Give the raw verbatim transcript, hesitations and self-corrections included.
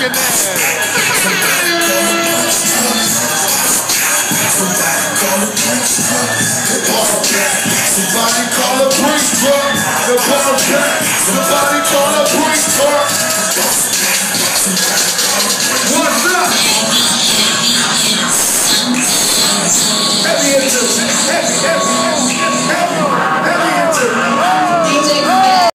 shaking that. Somebody call a priest, bro. The ball jack. Somebody